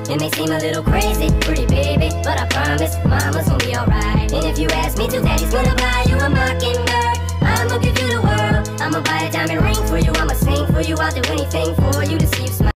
It may seem a little crazy, pretty baby, but I promise mama's gonna be alright. And if you ask me to, daddy's gonna buy you a mockingbird. I'ma give you the world, I'ma buy a diamond ring for you, I'ma sing for you, I'll do anything for you to see you smile.